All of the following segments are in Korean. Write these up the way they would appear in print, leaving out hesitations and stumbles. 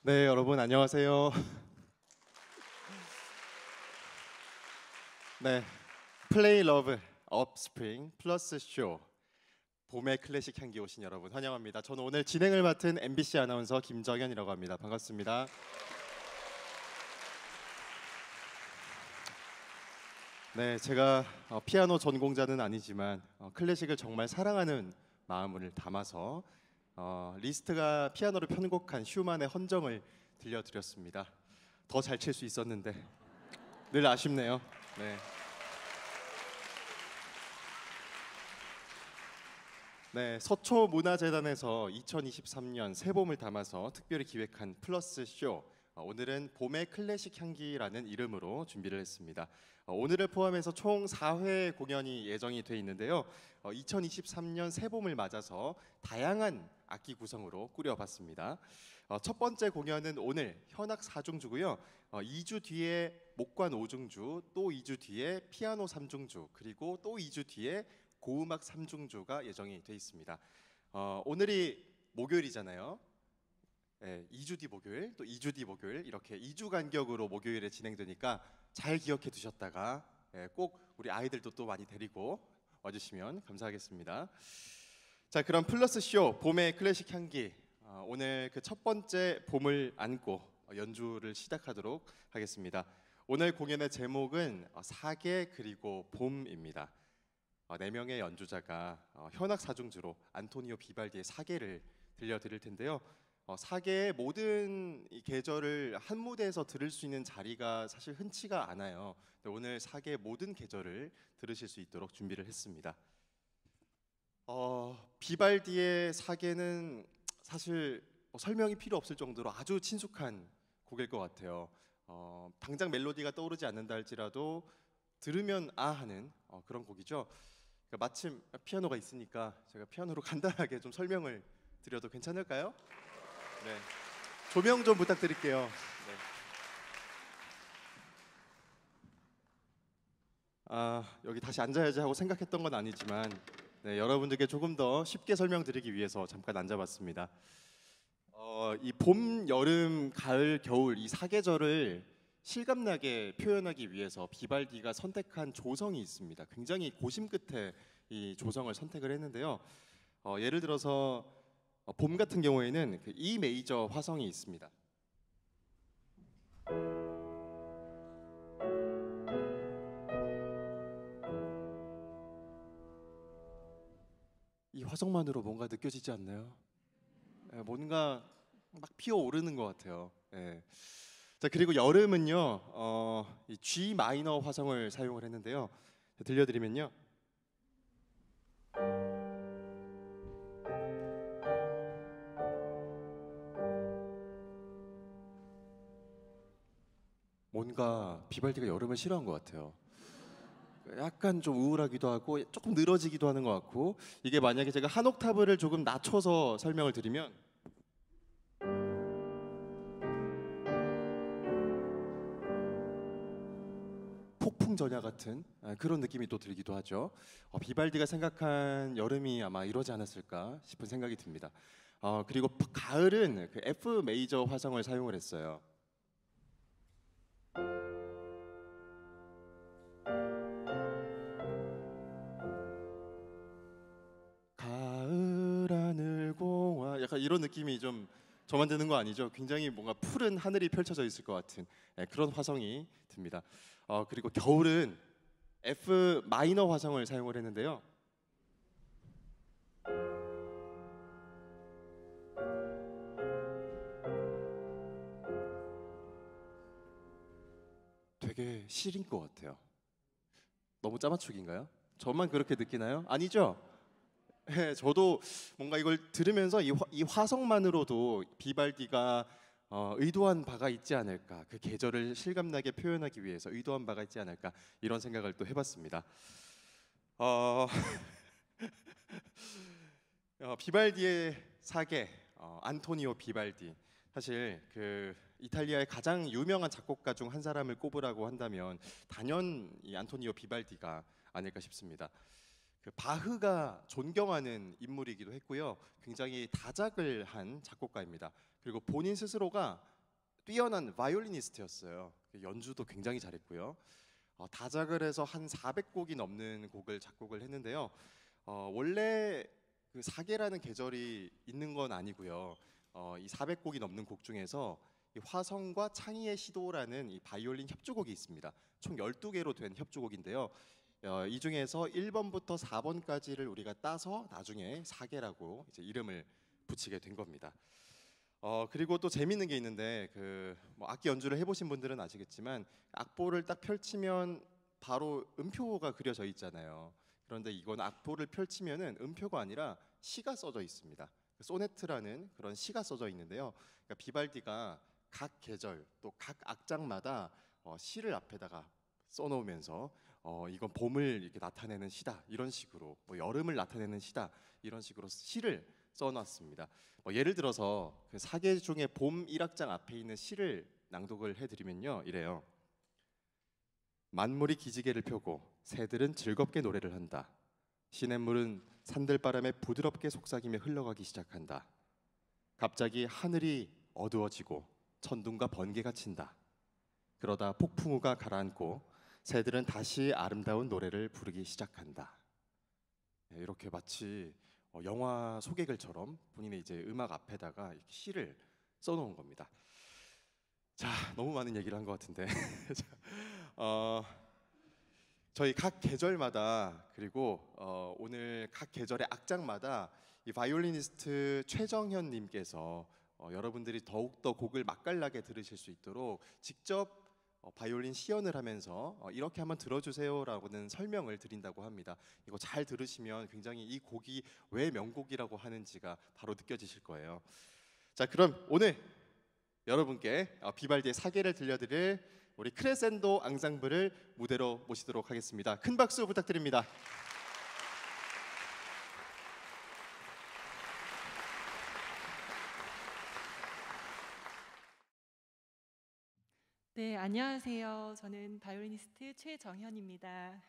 네, 여러분 안녕하세요. 네, 플레이 러브 업스프링 플러스 쇼 봄의 클래식 향기 오신 여러분 환영합니다. 저는 오늘 진행을 맡은 MBC 아나운서 김정현이라고 합니다. 반갑습니다. 네, 제가 피아노 전공자는 아니지만 클래식을 정말 사랑하는 마음을 담아서 리스트가 피아노를 편곡한 슈만의 헌정을 들려드렸습니다. 더 잘 칠 수 있었는데 늘 아쉽네요. 네. 네, 서초문화재단에서 2023년 새봄을 담아서 특별히 기획한 플러스 쇼. 오늘은 봄의 클래식 향기라는 이름으로 준비를 했습니다. 오늘을 포함해서 총 4회 공연이 예정이 돼 있는데요. 2023년 새봄을 맞아서 다양한 악기 구성으로 꾸려봤습니다. 첫 번째 공연은 오늘 현악 4중주고요. 2주 뒤에 목관 5중주, 또 2주 뒤에 피아노 3중주, 그리고 또 2주 뒤에 고음악 3중주가 예정이 돼 있습니다. 오늘이 목요일이잖아요. 네, 2주 뒤 목요일, 또 2주 뒤 목요일 이렇게 2주 간격으로 목요일에 진행되니까 잘 기억해 두셨다가 꼭 우리 아이들도 또 많이 데리고 와주시면 감사하겠습니다. 자, 그럼 플러스 쇼 봄의 클래식 향기 오늘 그 첫 번째 봄을 안고 연주를 시작하도록 하겠습니다. 오늘 공연의 제목은 사계 그리고 봄입니다. 4명의 연주자가 현악 4중주로 안토니오 비발디의 사계를 들려드릴 텐데요. 사계의 모든 이 계절을 한 무대에서 들을 수 있는 자리가 사실 흔치가 않아요. 오늘 사계의 모든 계절을 들으실 수 있도록 준비를 했습니다. 비발디의 사계는 사실 설명이 필요 없을 정도로 아주 친숙한 곡일 것 같아요. 당장 멜로디가 떠오르지 않는다 할지라도 들으면 아 하는 그런 곡이죠. 마침 피아노가 있으니까 제가 피아노로 간단하게 좀 설명을 드려도 괜찮을까요? 네. 조명 좀 부탁드릴게요. 네. 여기 다시 앉아야지 하고 생각했던 건 아니지만 네, 여러분들께 조금 더 쉽게 설명드리기 위해서 잠깐 앉아봤습니다. 이 봄, 여름, 가을, 겨울 이 사계절을 실감나게 표현하기 위해서 비발디가 선택한 조성이 있습니다. 굉장히 고심 끝에 이 조성을 선택을 했는데요. 예를 들어서 봄 같은 경우에는 그 E 메이저 화성이 있습니다. 이 화성만으로 뭔가 느껴지지 않나요? 뭔가 막 피어오르는 것 같아요. 자, 그리고 여름은요, 이 G 마이너 화성을 사용을 했는데요. 들려드리면요. 뭔가 비발디가 여름을 싫어한 것 같아요. 약간 좀 우울하기도 하고 조금 늘어지기도 하는 것 같고 이게 만약에 제가 한 옥타브를 조금 낮춰서 설명을 드리면 폭풍 전야 같은 그런 느낌이 또 들기도 하죠. 비발디가 생각한 여름이 아마 이러지 않았을까 싶은 생각이 듭니다. 그리고 가을은 그 F 메이저 화성을 사용을 했어요. 가을 하늘 공화 약간 이런 느낌이 좀 저만 드는 거 아니죠? 굉장히 뭔가 푸른 하늘이 펼쳐져 있을 것 같은 그런 화성이 듭니다. 그리고 겨울은 F 마이너 화성을 사용을 했는데요. 되게 시린 것 같아요. 너무 짜맞추기인가요? 저만 그렇게 느끼나요? 아니죠? 네, 저도 뭔가 이걸 들으면서 이 화성만으로도 비발디가 의도한 바가 있지 않을까, 그 계절을 실감나게 표현하기 위해서 의도한 바가 있지 않을까 이런 생각을 또 해봤습니다. 어, 비발디의 사계, 안토니오 비발디. 사실 그 이탈리아의 가장 유명한 작곡가 중 한 사람을 꼽으라고 한다면 단연 이 안토니오 비발디가 아닐까 싶습니다. 그 바흐가 존경하는 인물이기도 했고요. 굉장히 다작을 한 작곡가입니다. 그리고 본인 스스로가 뛰어난 바이올리니스트였어요. 연주도 굉장히 잘했고요. 다작을 해서 한 400곡이 넘는 곡을 작곡을 했는데요. 원래 그 사계라는 계절이 있는 건 아니고요. 이 400곡이 넘는 곡 중에서 이 화성과 창의의 시도라는 이 바이올린 협주곡이 있습니다. 총 12개로 된 협주곡인데요. 이 중에서 1번부터 4번까지를 우리가 따서 나중에 사계라고 이제 이름을 붙이게 된 겁니다. 그리고 또 재밌는 게 있는데 뭐 악기 연주를 해보신 분들은 아시겠지만 악보를 딱 펼치면 바로 음표가 그려져 있잖아요. 그런데 이건 악보를 펼치면은 음표가 아니라 시가 써져 있습니다. 소네트라는 그런 시가 써져 있는데요. 그러니까 비발디가 각 계절 또 각 악장마다 시를 앞에다가 써놓으면서 이건 봄을 이렇게 나타내는 시다 이런 식으로, 뭐 여름을 나타내는 시다 이런 식으로 시를 써놨습니다. 예를 들어서 그 사계 중에 봄 1악장 앞에 있는 시를 낭독을 해드리면요, 이래요. 만물이 기지개를 펴고 새들은 즐겁게 노래를 한다. 시냇물은 산들바람에 부드럽게 속삭이며 흘러가기 시작한다. 갑자기 하늘이 어두워지고 천둥과 번개가 친다. 그러다 폭풍우가 가라앉고 새들은 다시 아름다운 노래를 부르기 시작한다. 이렇게 마치 영화 소개글처럼 본인의 이제 음악 앞에다가 이렇게 시를 써놓은 겁니다. 자, 너무 많은 얘기를 한 것 같은데 저희 각 계절마다 그리고 오늘 각 계절의 악장마다 이 바이올리니스트 최정현님께서 여러분들이 더욱더 곡을 맛깔나게 들으실 수 있도록 직접 바이올린 시연을 하면서 이렇게 한번 들어주세요라고는 설명을 드린다고 합니다. 이거 잘 들으시면 굉장히 이 곡이 왜 명곡이라고 하는지가 바로 느껴지실 거예요. 자, 그럼 오늘 여러분께 비발디의 사계를 들려드릴 우리 크레센도 앙상블을 무대로 모시도록 하겠습니다. 큰 박수 부탁드립니다. 네, 안녕하세요. 저는 바이올리니스트 최정현입니다.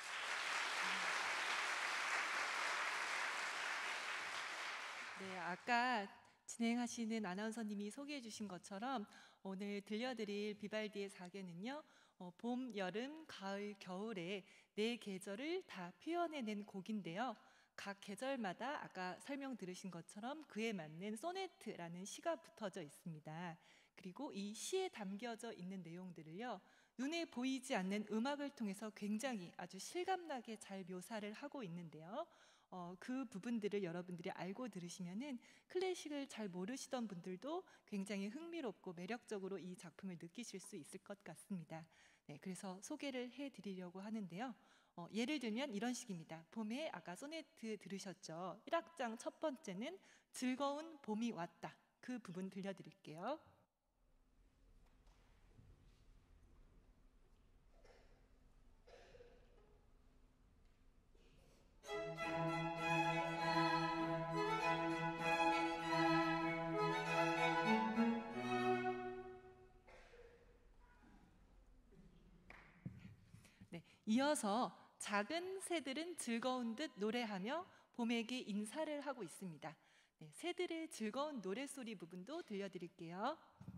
네, 아까 진행하시는 아나운서님이 소개해 주신 것처럼 오늘 들려드릴 비발디의 사계는요, 봄, 여름, 가을, 겨울에 네 계절을 다 표현해낸 곡인데요. 각 계절마다 아까 설명 들으신 것처럼 그에 맞는 소네트라는 시가 붙어져 있습니다. 그리고 이 시에 담겨져 있는 내용들을요, 눈에 보이지 않는 음악을 통해서 굉장히 아주 실감나게 잘 묘사를 하고 있는데요. 그 부분들을 여러분들이 알고 들으시면은 클래식을 잘 모르시던 분들도 굉장히 흥미롭고 매력적으로 이 작품을 느끼실 수 있을 것 같습니다. 네, 그래서 소개를 해드리려고 하는데요. 예를 들면 이런 식입니다. 봄에 아까 소네트 들으셨죠? 1악장 첫 번째는 즐거운 봄이 왔다. 그 부분 들려드릴게요. 네, 이어서 작은 새들은 즐거운 듯 노래하며 봄에게 인사를 하고 있습니다. 네, 새들의 즐거운 노랫소리 부분도 들려드릴게요.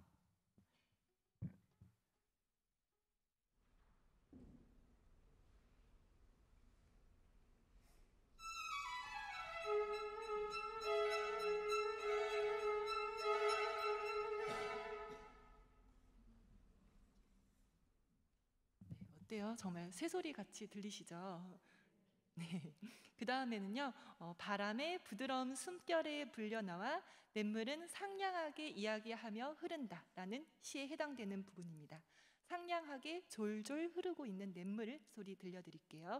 어때요? 정말 새소리 같이 들리시죠? 네. 그 다음에는요, 바람의 부드러운 숨결에 불려나와 냇물은 상냥하게 이야기하며 흐른다라는 시에 해당되는 부분입니다. 상냥하게 졸졸 흐르고 있는 냇물 소리 들려드릴게요.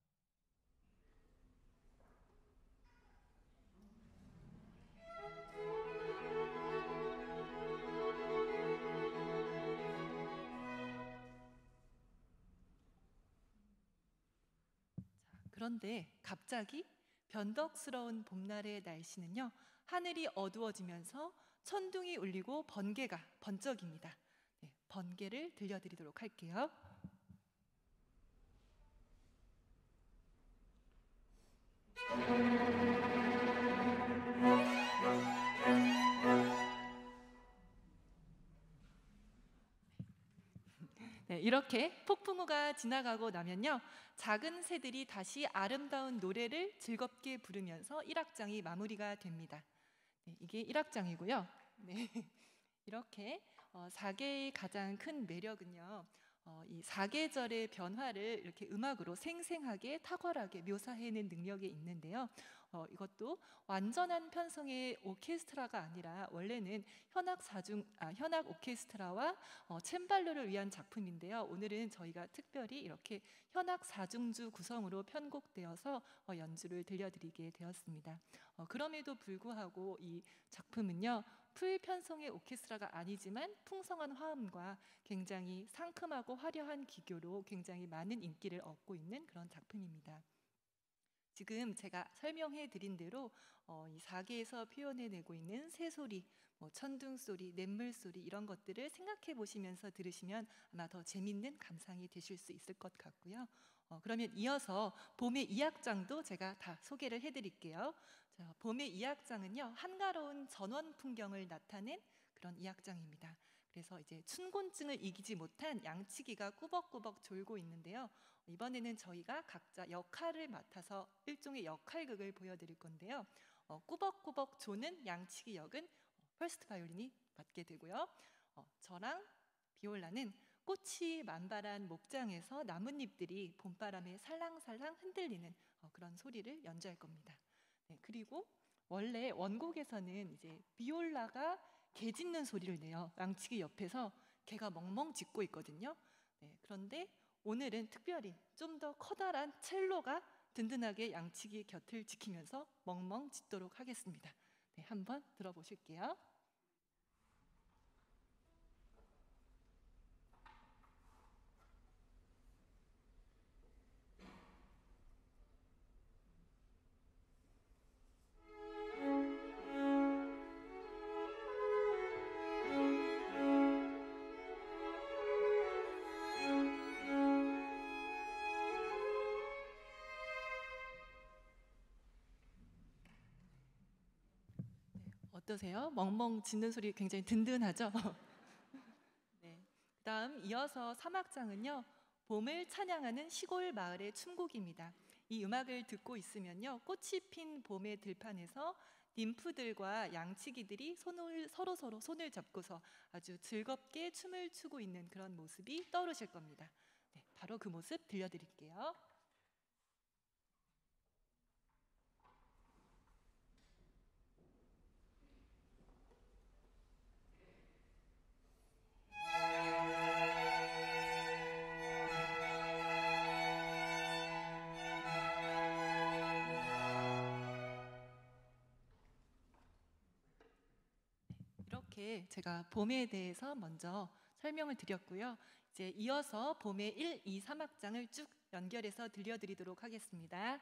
그런데 갑자기 변덕스러운 봄날의 날씨는요, 하늘이 어두워지면서 천둥이 울리고 번개가 번쩍입니다. 네, 번개를 들려드리도록 할게요. 이렇게 폭풍우가 지나가고 나면요, 작은 새들이 다시 아름다운 노래를 즐겁게 부르면서 1악장이 마무리가 됩니다. 네, 이게 1악장이고요. 네, 이렇게 사계의 가장 큰 매력은요, 이 사계절의 변화를 이렇게 음악으로 생생하게 탁월하게 묘사해낸 능력이 있는데요. 이것도 완전한 편성의 오케스트라가 아니라 원래는 현악 오케스트라와 챈발로를 위한 작품인데요. 오늘은 저희가 특별히 이렇게 현악 사중주 구성으로 편곡되어서 연주를 들려드리게 되었습니다. 그럼에도 불구하고 이 작품은요, 풀 편성의 오케스트라가 아니지만 풍성한 화음과 굉장히 상큼하고 화려한 기교로 굉장히 많은 인기를 얻고 있는 그런 작품입니다. 지금 제가 설명해 드린 대로 이 사계에서 표현해내고 있는 새소리, 천둥소리, 냇물소리 이런 것들을 생각해 보시면서 들으시면 아마 더 재밌는 감상이 되실 수 있을 것 같고요. 그러면 이어서 봄의 2악장도 제가 다 소개를 해드릴게요. 자, 봄의 2악장은요, 한가로운 전원 풍경을 나타낸 그런 2악장입니다. 그래서 이제 춘곤증을 이기지 못한 양치기가 꾸벅꾸벅 졸고 있는데요. 이번에는 저희가 각자 역할을 맡아서 일종의 역할극을 보여드릴 건데요. 꾸벅꾸벅 조는 양치기 역은 퍼스트 바이올린이 맡게 되고요. 저랑 비올라는 꽃이 만발한 목장에서 나뭇잎들이 봄바람에 살랑살랑 흔들리는 그런 소리를 연주할 겁니다. 네, 그리고 원래 원곡에서는 이제 비올라가 개 짖는 소리를 내요. 양치기 옆에서 개가 멍멍 짖고 있거든요. 네, 그런데 오늘은 특별히 좀 더 커다란 첼로가 든든하게 양치기 곁을 지키면서 멍멍 짖도록 하겠습니다. 네, 한번 들어보실게요. 어떠세요? 멍멍 짖는 소리 굉장히 든든하죠? 네. 그다음 이어서 3악장은요, 봄을 찬양하는 시골 마을의 춤곡입니다. 이 음악을 듣고 있으면요, 꽃이 핀 봄의 들판에서 ним프들과 양치기들이 서로 손을 잡고서 아주 즐겁게 춤을 추고 있는 그런 모습이 떠오르실 겁니다. 네, 바로 그 모습 들려드릴게요. 이렇게 제가 봄에 대해서 먼저 설명을 드렸고요. 이제 이어서 봄의 1, 2, 3악장을 쭉 연결해서 들려드리도록 하겠습니다.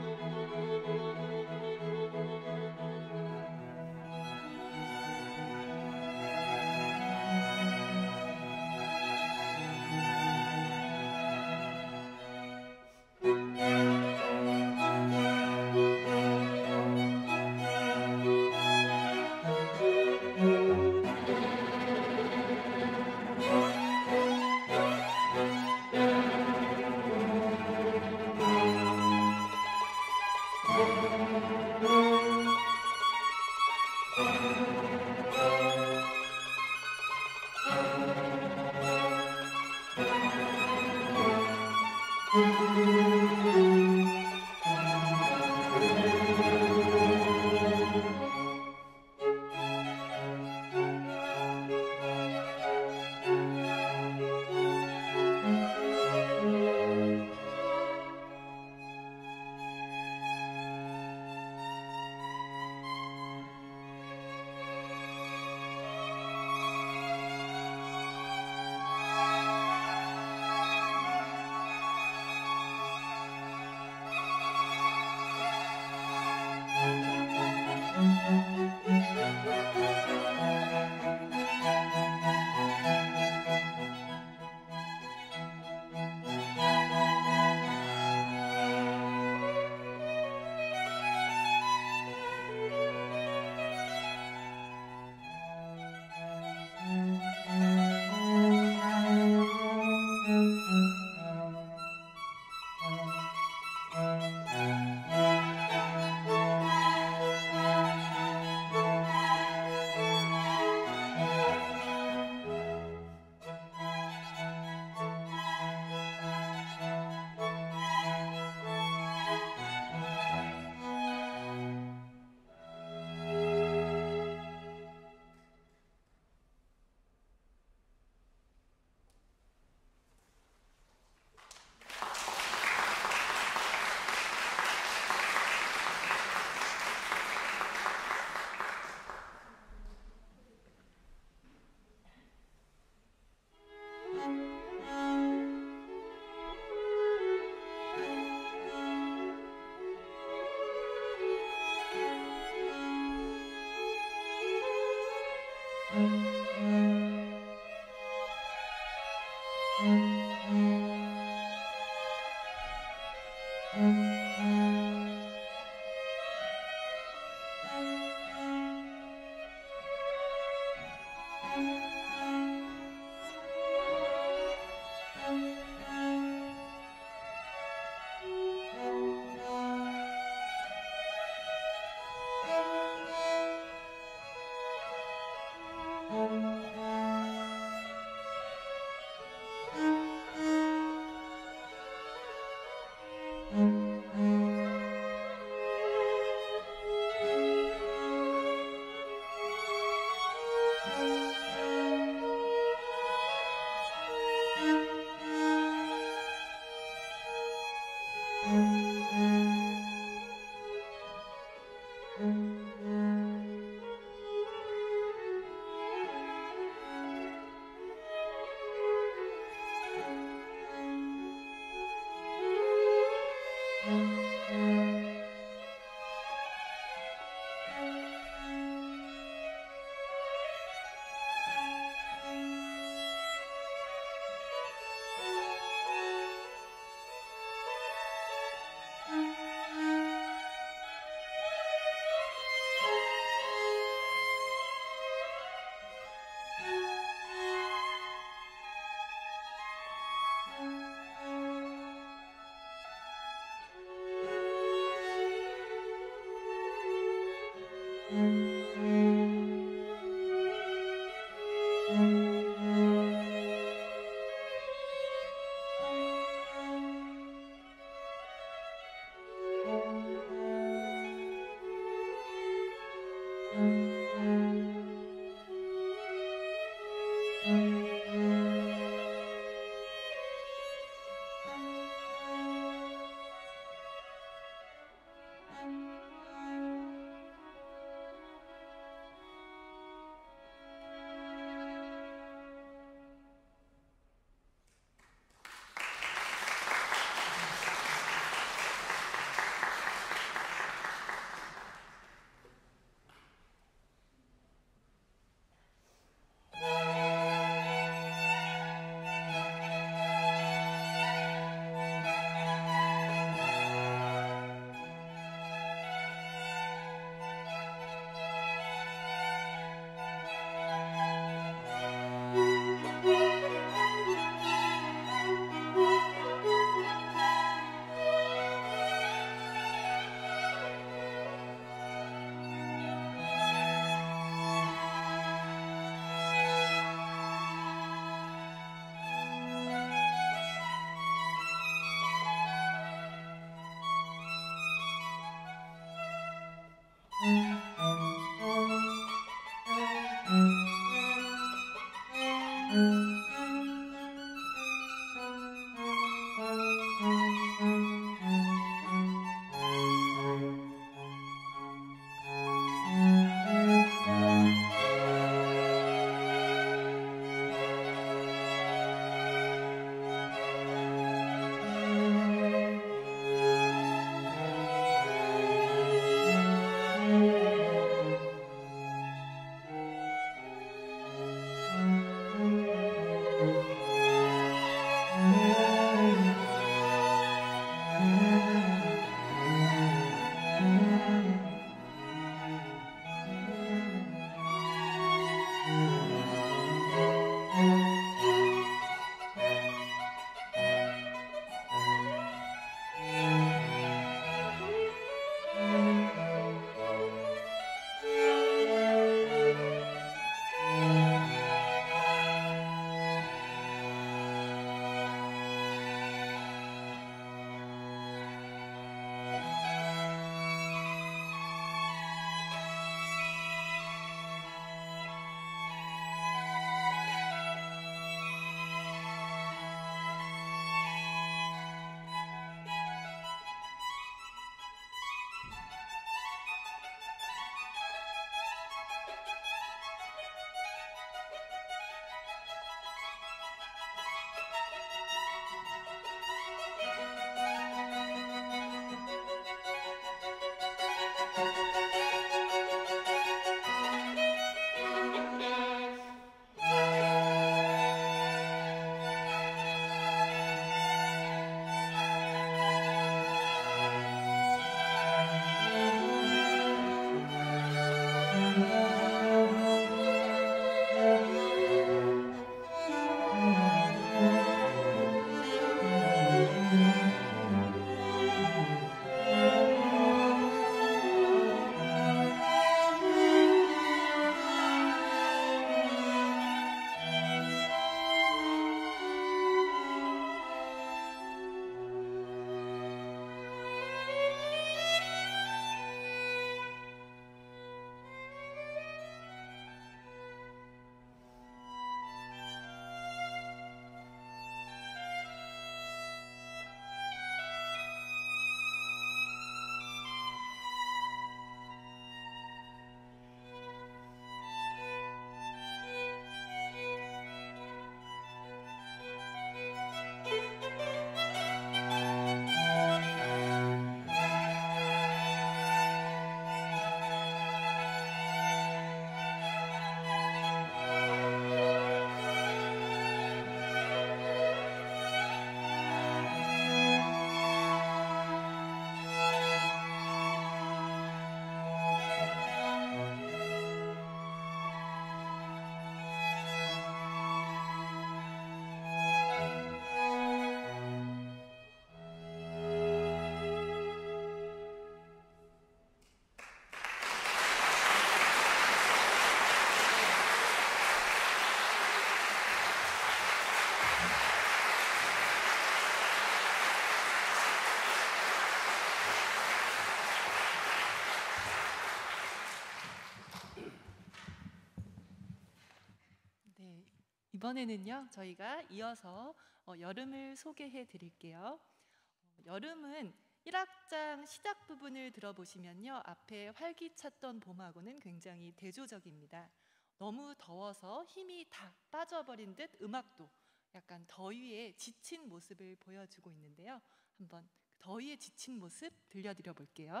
이번에는요, 저희가 이어서 여름을 소개해 드릴게요. 여름은 1악장 시작 부분을 들어보시면요, 앞에 활기찼던 봄하고는 굉장히 대조적입니다. 너무 더워서 힘이 다 빠져버린 듯 음악도 약간 더위에 지친 모습을 보여주고 있는데요. 한번 더위에 지친 모습 들려드려 볼게요.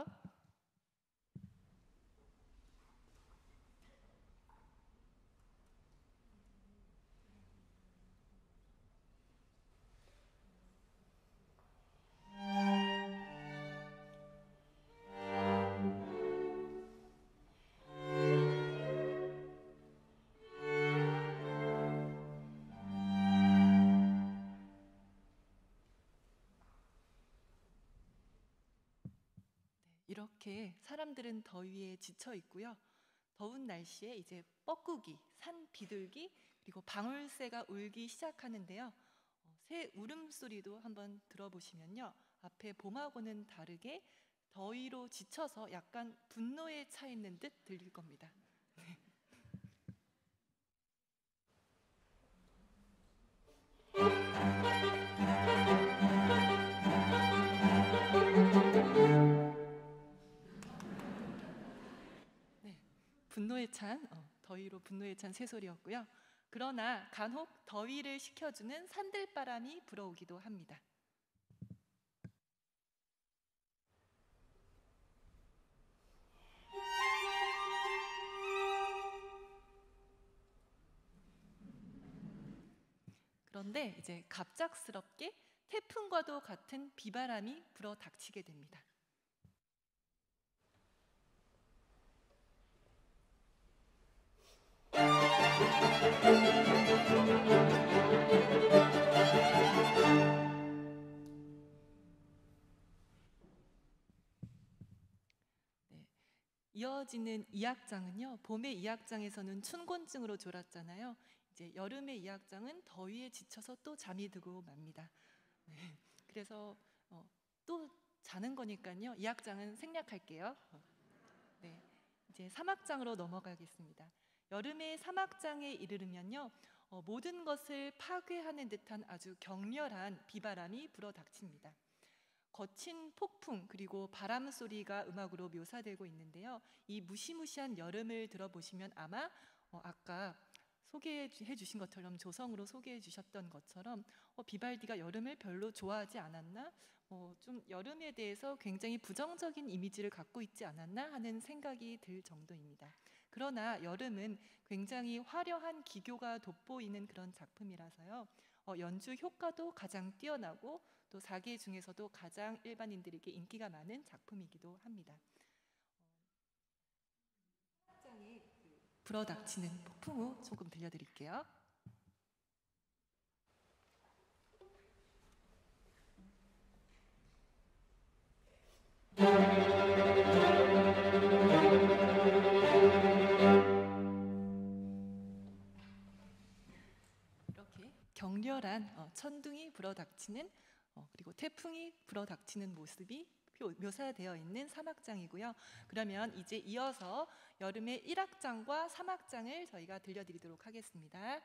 이렇게 사람들은 더위에 지쳐 있고요. 더운 날씨에 이제 뻐꾸기, 산 비둘기, 그리고 방울새가 울기 시작하는데요. 새 울음소리도 한번 들어보시면요, 앞에 봄하고는 다르게 더위로 지쳐서 약간 분노에 차 있는 듯 들릴 겁니다. 네, 분노에 찬 더위로 분노에 찬 새소리였고요. 그러나 간혹 더위를 식혀주는 산들바람이 불어오기도 합니다. 그런데 이제 갑작스럽게 태풍과도 같은 비바람이 불어 닥치게 됩니다. 네, 이어지는 2악장은요, 봄의 2악장에서는 춘곤증으로 졸았잖아요. 이제 여름의 2악장은 더위에 지쳐서 또 잠이 들고 맙니다. 네, 그래서 또 자는 거니까요, 2악장은 생략할게요. 네, 이제 3악장으로 넘어가겠습니다. 여름의 3악장에 이르르면요, 모든 것을 파괴하는 듯한 아주 격렬한 비바람이 불어 닥칩니다. 거친 폭풍 그리고 바람 소리가 음악으로 묘사되고 있는데요. 이 무시무시한 여름을 들어보시면 아마 아까 소개해 주신 것처럼, 조성으로 소개해 주셨던 것처럼 비발디가 여름을 별로 좋아하지 않았나? 좀 여름에 대해서 굉장히 부정적인 이미지를 갖고 있지 않았나 하는 생각이 들 정도입니다. 그러나 여름은 굉장히 화려한 기교가 돋보이는 그런 작품이라서요. 연주 효과도 가장 뛰어나고 또 4개 중에서도 가장 일반인들에게 인기가 많은 작품이기도 합니다. 장에 불어닥치는 폭풍우 조금 들려드릴게요. 이렇게 격렬한 천둥이 불어닥치는 그리고 태풍이 불어닥치는 모습이 묘사되어 있는 3악장이고요. 그러면 이제 이어서 여름의 1악장과 3악장을 저희가 들려드리도록 하겠습니다.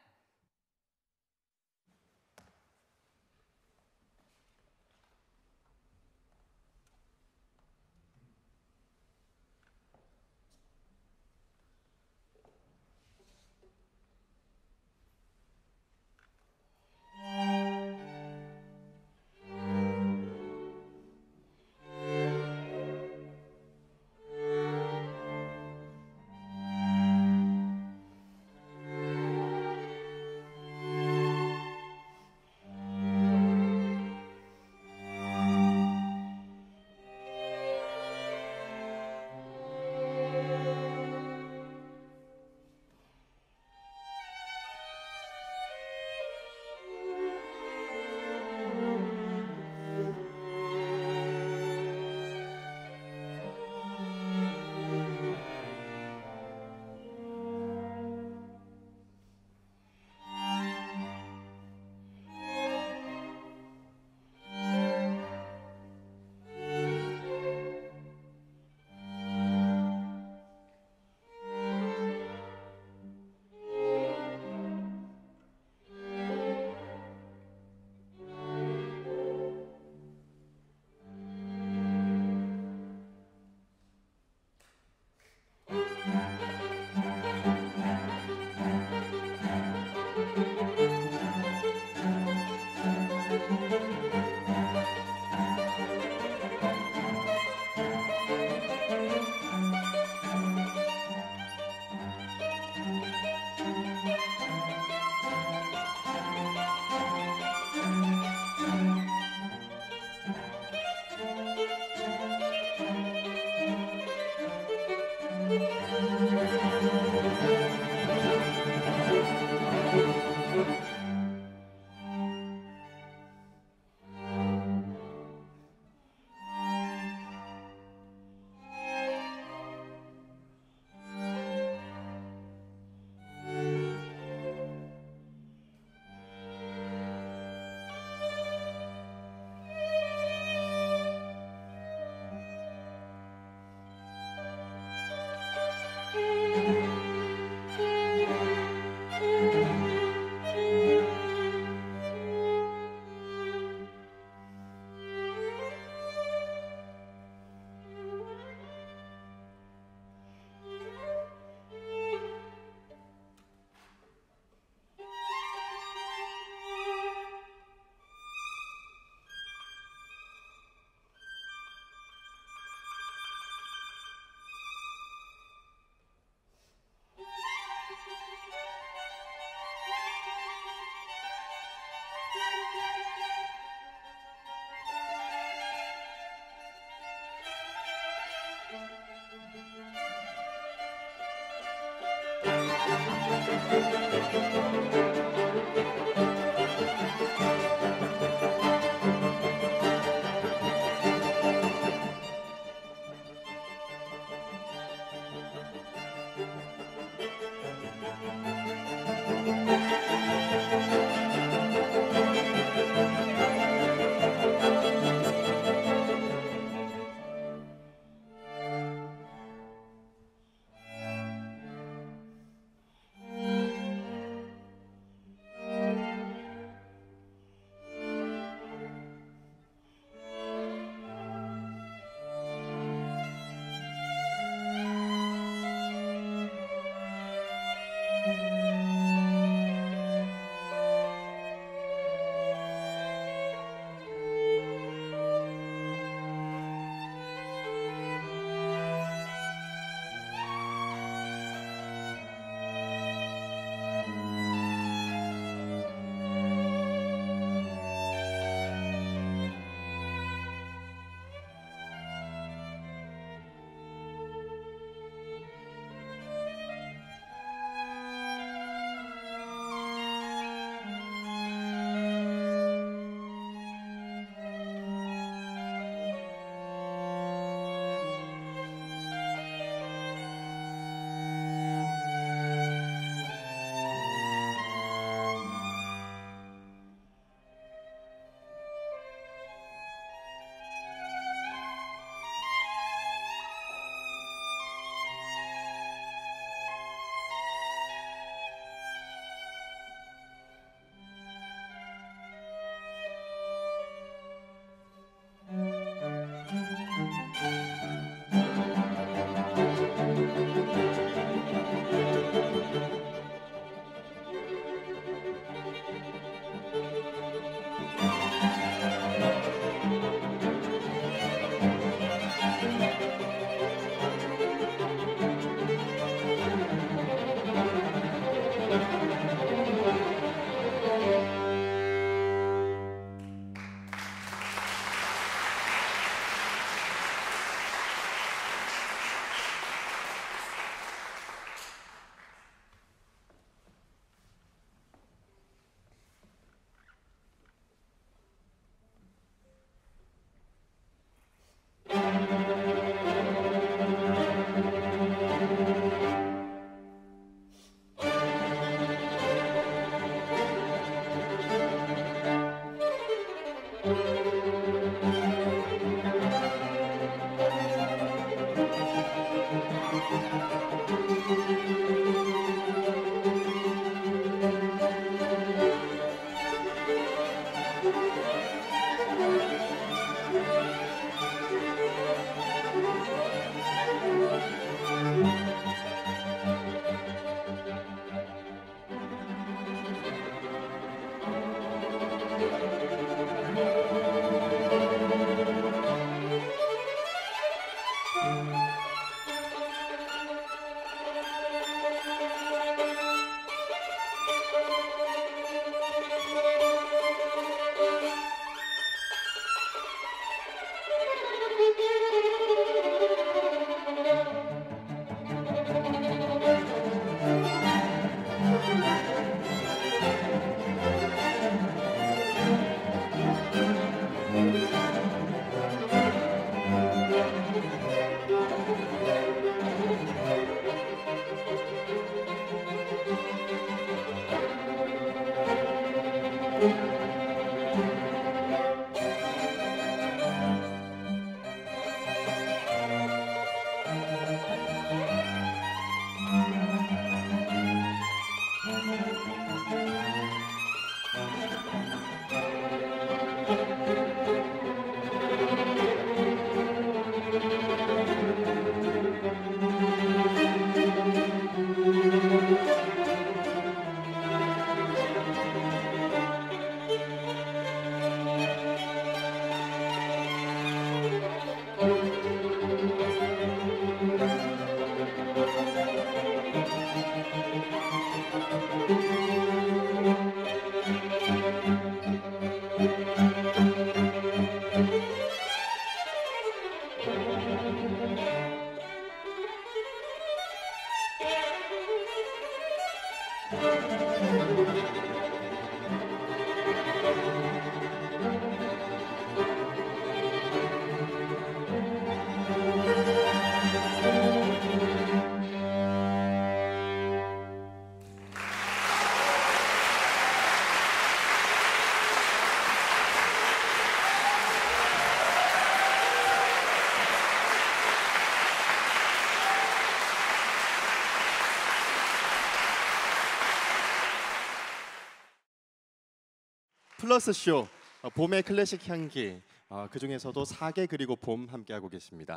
플러스 쇼 봄의 클래식 향기 그 중에서도 사계 그리고 봄 함께하고 계십니다.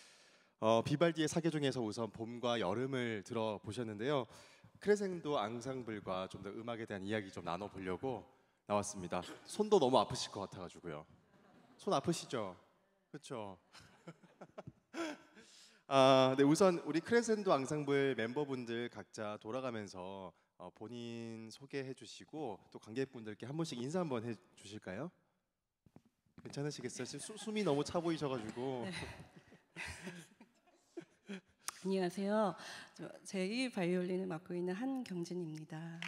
비발디의 사계 중에서 우선 봄과 여름을 들어보셨는데요. 크레센도 앙상블과 좀 더 음악에 대한 이야기 좀 나눠보려고 나왔습니다. 손도 너무 아프실 것 같아가지고요. 손 아프시죠? 그렇죠? 네, 우선 우리 크레센도 앙상블 멤버분들 각자 돌아가면서 본인 소개해 주시고 또 관객분들께 한 분씩 인사 한번 해 주실까요? 괜찮으시겠어요? 지금 숨이 너무 차 보이셔가지고. 안녕하세요. 제2 바이올린을 맡고 있는 한경진입니다.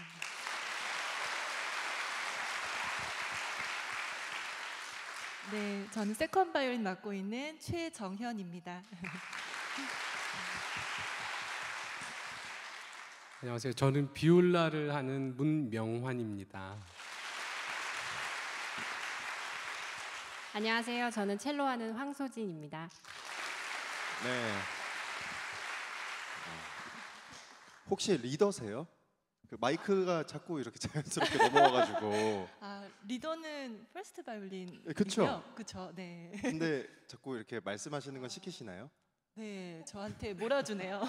네, 저는 세컨 바이올린 맡고 있는 최정현입니다. 안녕하세요. 저는 비올라를 하는 문명환입니다. 안녕하세요. 저는 첼로 하는 황소진입니다. 네. 혹시 리더세요? 그 마이크가 자꾸 이렇게 자연스럽게 넘어와가지고. 리더는 퍼스트 바이올린. 그쵸? 그쵸. 네. 근데 자꾸 이렇게 말씀하시는 건 시키시나요? 네, 저한테 몰아주네요.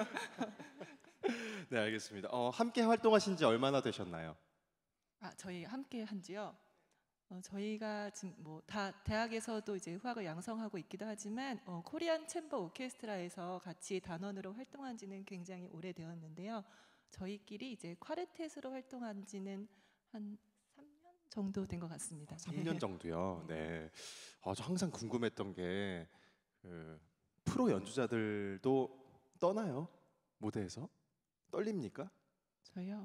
네, 알겠습니다. 함께 활동하신 지 얼마나 되셨나요? 저희 함께 한지요. 저희가 지금 뭐 다 대학에서도 이제 후학을 양성하고 있기도 하지만 코리안 챔버 오케스트라에서 같이 단원으로 활동한 지는 굉장히 오래되었는데요. 저희끼리 이제 쿼르텟으로 활동한 지는 한 3년 정도 된 것 같습니다. 3년 정도요. 네. 저 항상 궁금했던 게 프로 연주자들도 떠나요? 무대에서? 떨립니까? 저요.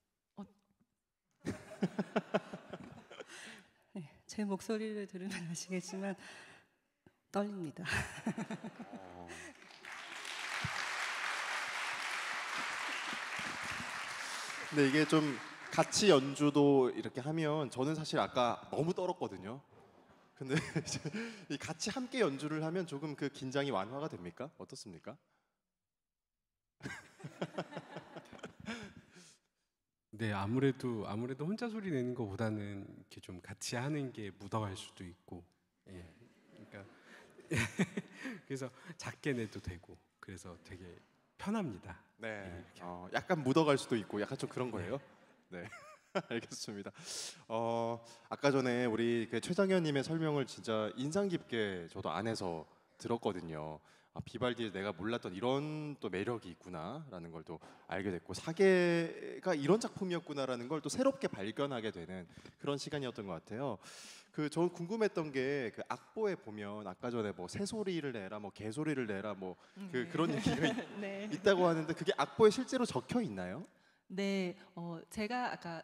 네, 제 목소리를 들으면 아시겠지만 떨립니다. 근데 이게 좀 같이 연주도 이렇게 하면 저는 사실 아까 너무 떨었거든요. 근데 이제 이 같이 함께 연주를 하면 조금 그 긴장이 완화가 됩니까? 어떻습니까? 네, 아무래도 혼자 소리 내는 것보다는 이렇게 좀 같이 하는 게 묻어갈 수도 있고, 예, 그러니까 그래서 작게 내도 되고, 그래서 되게 편합니다. 네, 약간 묻어갈 수도 있고, 약간 좀 그런 거예요. 네, 알겠습니다. 아까 전에 우리 그 최정현님의 설명을 진짜 인상 깊게 저도 안에서 들었거든요. 아, 비발디에 내가 몰랐던 이런 또 매력이 있구나라는 걸 또 알게 됐고 사계가 이런 작품이었구나라는 걸 또 새롭게 발견하게 되는 그런 시간이었던 것 같아요. 그 저는 궁금했던 게 그 악보에 보면 아까 전에 뭐 새소리를 내라, 뭐 개소리를 내라, 뭐 네. 그런 얘기가 네. 있다고 하는데 그게 악보에 실제로 적혀 있나요? 네, 제가 아까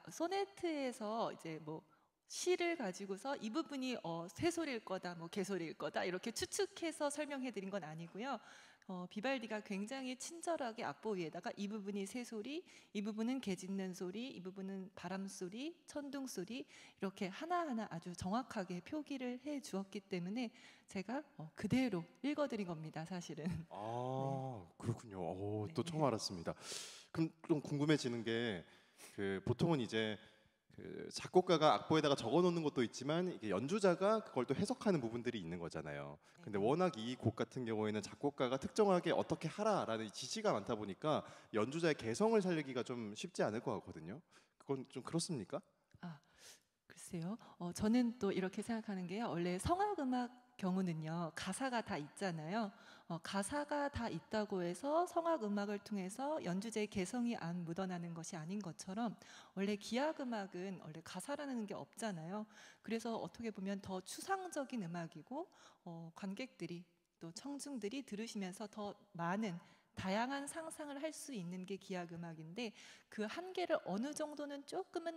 소네트에서 이제 뭐 시를 가지고서 이 부분이 새소리일 거다, 뭐 개소리일 거다 이렇게 추측해서 설명해 드린 건 아니고요. 비발디가 굉장히 친절하게 악보 위에다가 이 부분이 새소리, 이 부분은 개 짖는 소리, 이 부분은 바람 소리, 천둥 소리 이렇게 하나하나 아주 정확하게 표기를 해 주었기 때문에 제가 그대로 읽어 드린 겁니다, 사실은. 아, 그렇군요. 오, 네. 또 처음 알았습니다. 그럼 좀 궁금해지는 게 그 보통은 이제 그 작곡가가 악보에다가 적어 놓는 것도 있지만 이게 연주자가 그걸 또 해석하는 부분들이 있는 거잖아요. 근데 워낙 이 곡 같은 경우에는 작곡가가 특정하게 어떻게 하라라는 지시가 많다 보니까 연주자의 개성을 살리기가 좀 쉽지 않을 것 같거든요. 그건 좀 그렇습니까? 아, 글쎄요. 저는 또 이렇게 생각하는 게요. 원래 성악 음악 경우는요. 가사가 다 있잖아요. 가사가 다 있다고 해서 성악 음악을 통해서 연주자의 개성이 안 묻어나는 것이 아닌 것처럼 원래 기악 음악은 원래 가사라는 게 없잖아요. 그래서 어떻게 보면 더 추상적인 음악이고 관객들이 또 청중들이 들으시면서 더 많은 다양한 상상을 할 수 있는 게 기악 음악인데 그 한계를 어느 정도는 조금은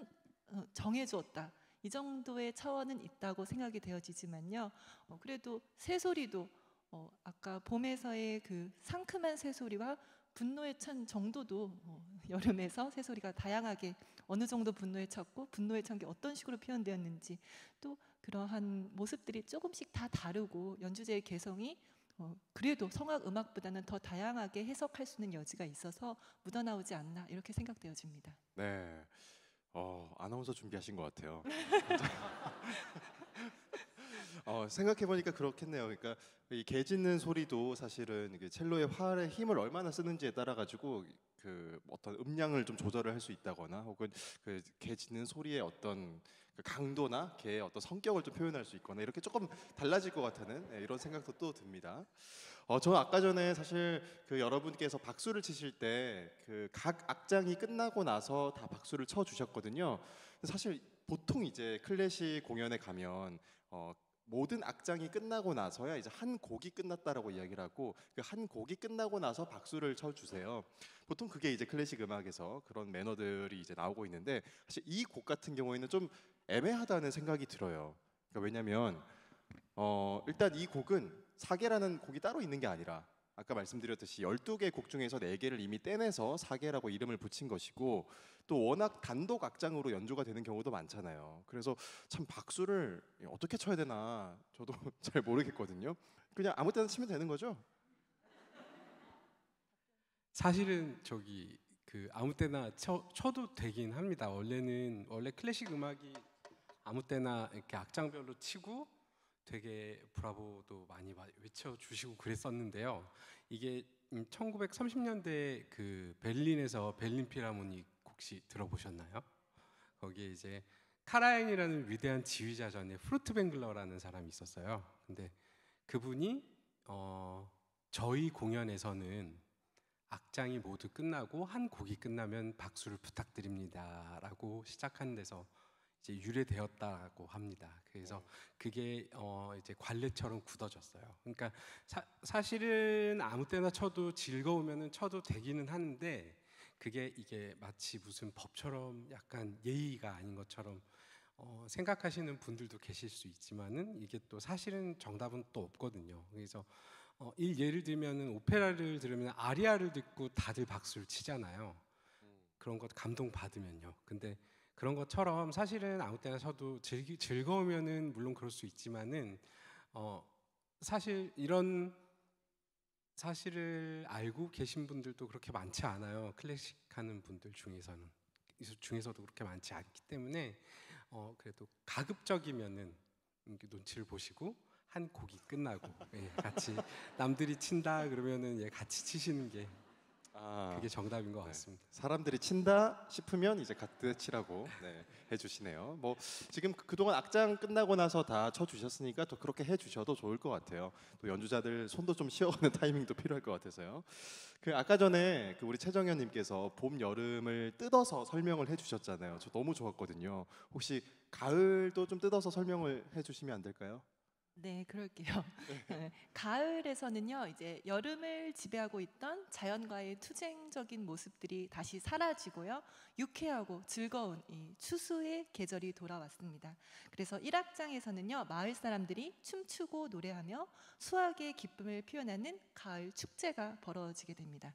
정해주었다. 이 정도의 차원은 있다고 생각이 되어지지만요. 그래도 새소리도 아까 봄에서의 그 상큼한 새소리와 분노에 찬 정도도 여름에서 새소리가 다양하게 어느 정도 분노에 찼고 분노에 찬 게 어떤 식으로 표현되었는지 또 그러한 모습들이 조금씩 다 다르고 연주자의 개성이 그래도 성악 음악보다는 더 다양하게 해석할 수 있는 여지가 있어서 묻어나오지 않나 이렇게 생각되어집니다. 네. 아나운서 준비하신 것 같아요. 생각해 보니까 그렇겠네요. 그러니까 이 개 짖는 소리도 사실은 이게 첼로의 활의 힘을 얼마나 쓰는지에 따라 가지고 그 어떤 음량을 좀 조절을 할 수 있다거나 혹은 그 개 짖는 소리의 어떤 그 강도나 개의 어떤 성격을 좀 표현할 수 있거나 이렇게 조금 달라질 것 같다는 이런 생각도 또 듭니다. 저는 아까 전에 사실 그 여러분께서 박수를 치실 때 그 각 악장이 끝나고 나서 다 박수를 쳐 주셨거든요. 사실 보통 이제 클래식 공연에 가면 모든 악장이 끝나고 나서야 이제 한 곡이 끝났다라고 이야기를 하고 그 한 곡이 끝나고 나서 박수를 쳐 주세요. 보통 그게 이제 클래식 음악에서 그런 매너들이 이제 나오고 있는데 사실 이 곡 같은 경우에는 좀 애매하다는 생각이 들어요. 그러니까 왜냐면 일단 이 곡은 사계라는 곡이 따로 있는 게 아니라 아까 말씀드렸듯이 12개 곡 중에서 4개를 이미 떼내서 사계라고 이름을 붙인 것이고 또 워낙 단독 악장으로 연주가 되는 경우도 많잖아요. 그래서 참 박수를 어떻게 쳐야 되나 저도 잘 모르겠거든요. 그냥 아무 때나 치면 되는 거죠? 사실은 저기 그 아무 때나 쳐도 되긴 합니다. 원래 클래식 음악이 아무 때나 이렇게 악장별로 치고 되게 브라보도 많이 외쳐 주시고 그랬었는데요. 이게 1930년대 그 베를린에서 베를린 필하모닉 혹시 들어보셨나요? 거기에 이제 카라얀이라는 위대한 지휘자 전에 프루트뱅글러라는 사람이 있었어요. 근데 그분이 저희 공연에서는 악장이 모두 끝나고 한 곡이 끝나면 박수를 부탁드립니다라고 시작하는 데서 이제 유래되었다고 합니다. 그래서 그게 이제 관례처럼 굳어졌어요. 그러니까 사실은 아무 때나 쳐도 즐거우면은 쳐도 되기는 하는데 그게 이게 마치 무슨 법처럼 약간 예의가 아닌 것처럼 생각하시는 분들도 계실 수 있지만은 이게 또 사실은 정답은 또 없거든요. 그래서 예를 들면은 오페라를 들으면 아리아를 듣고 다들 박수를 치잖아요. 그런 것 감동 받으면요. 근데 그런 것처럼 사실은 아무 때나 쳐도 즐거우면은 물론 그럴 수 있지만은 사실 이런 사실을 알고 계신 분들도 그렇게 많지 않아요. 클래식 하는 분들 중에서도 그렇게 많지 않기 때문에 그래도 가급적이면은 이렇게 눈치를 보시고 한 곡이 끝나고 같이 남들이 친다 그러면은 같이 치시는 게 그게 정답인 것 네. 같습니다. 사람들이 친다 싶으면 이제 갓드 치라고 네, 해주시네요. 뭐 지금 그동안 악장 끝나고 나서 다 쳐주셨으니까 또 그렇게 해주셔도 좋을 것 같아요. 또 연주자들 손도 좀 쉬어가는 타이밍도 필요할 것 같아서요. 그 아까 전에 그 우리 최정현님께서 봄 여름을 뜯어서 설명을 해주셨잖아요. 저 너무 좋았거든요. 혹시 가을도 좀 뜯어서 설명을 해주시면 안 될까요? 네, 그럴게요. 가을에서는요, 이제 여름을 지배하고 있던 자연과의 투쟁적인 모습들이 다시 사라지고요, 유쾌하고 즐거운 이 추수의 계절이 돌아왔습니다. 그래서 1악장에서는요, 마을 사람들이 춤추고 노래하며 수확의 기쁨을 표현하는 가을 축제가 벌어지게 됩니다.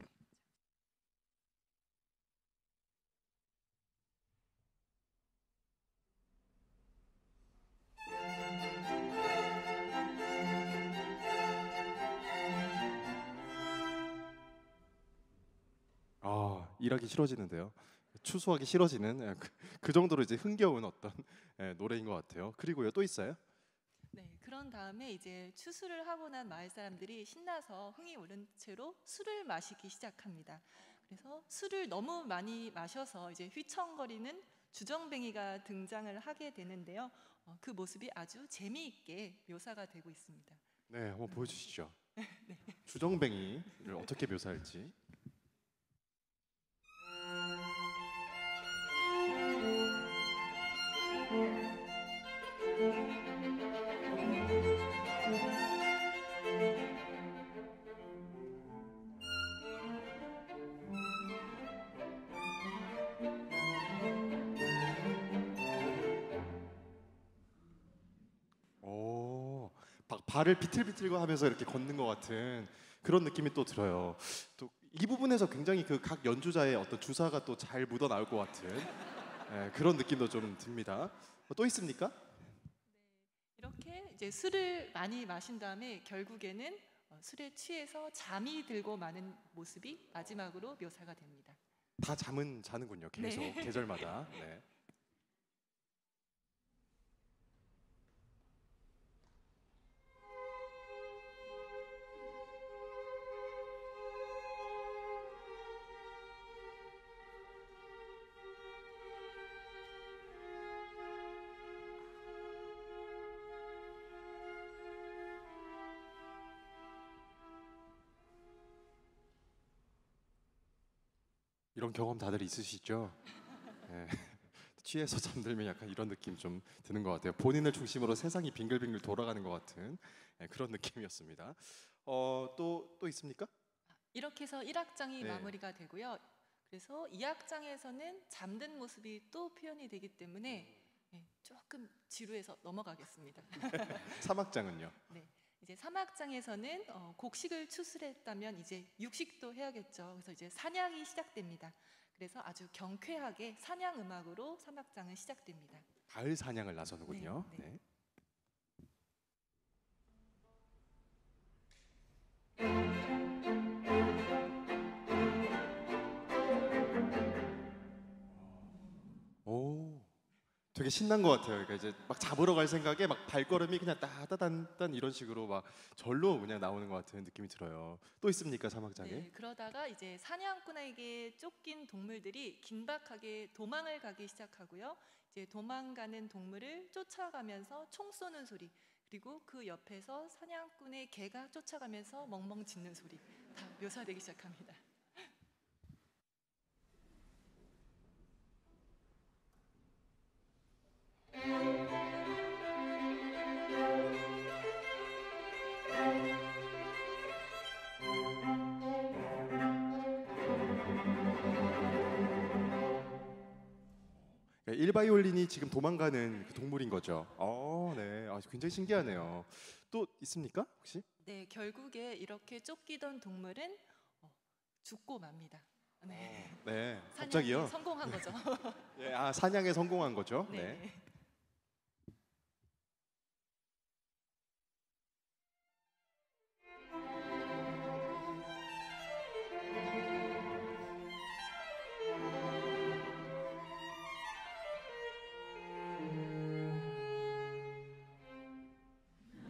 일하기 싫어지는데요. 추수하기 싫어지는 그 정도로 이제 흥겨운 어떤 노래인 것 같아요. 그리고요, 또 있어요? 네, 그런 다음에 이제 추수를 하고 난 마을 사람들이 신나서 흥이 오른 채로 술을 마시기 시작합니다. 그래서 술을 너무 많이 마셔서 이제 휘청거리는 주정뱅이가 등장을 하게 되는데요. 그 모습이 아주 재미있게 묘사가 되고 있습니다. 네, 한번 보여주시죠. 주정뱅이를 어떻게 묘사할지. 막 발을 비틀비틀거 하면서 이렇게 걷는 것 같은 그런 느낌이 또 들어요. 또 이 부분에서 굉장히 그 각 연주자의 어떤 주사가 또 잘 묻어 나올 것 같은 그런 느낌도 좀 듭니다. 또 있습니까? 이렇게 이제 술을 많이 마신 다음에 결국에는 술에 취해서 잠이 들고 마는 모습이 마지막으로 묘사가 됩니다. 다 잠은 자는군요. 계속 네. 계절마다. 네. 이런 경험 다들 있으시죠? 네. 취해서 잠들면 약간 이런 느낌 좀 드는 것 같아요. 본인을 중심으로 세상이 빙글빙글 돌아가는 것 같은 그런 느낌이었습니다. 또 있습니까? 이렇게 해서 1악장이 네. 마무리가 되고요. 그래서 2악장에서는 잠든 모습이 또 표현이 되기 때문에 조금 지루해서 넘어가겠습니다. 3악장은요? 네. 이제 3악장에서는 곡식을 추수했다면 이제 육식도 해야겠죠. 그래서 이제 사냥이 시작됩니다. 그래서 아주 경쾌하게 사냥 음악으로 3악장은 시작됩니다. 가을 사냥을 나서는군요. 네, 네. 네. 오, 되게 신난 것 같아요. 그러니까 이제 막 잡으러 갈 생각에 막 발걸음이 그냥 따다단단 이런 식으로 막 절로 그냥 나오는 것 같은 느낌이 들어요. 또 있습니까, 사막장에? 네, 그러다가 이제 사냥꾼에게 쫓긴 동물들이 긴박하게 도망을 가기 시작하고요. 이제 도망가는 동물을 쫓아가면서 총 쏘는 소리, 그리고 그 옆에서 사냥꾼의 개가 쫓아가면서 멍멍 짖는 소리 다 묘사되기 시작합니다. 그러니까 일바이올린이 지금 도망가는 그 동물인 거죠. 네, 굉장히 신기하네요. 또 있습니까, 혹시? 네, 결국에 이렇게 쫓기던 동물은 죽고 맙니다. 네, 네, 사냥에 갑자기요. 성공한 거죠. 네, 사냥에 성공한 거죠. 네. 네.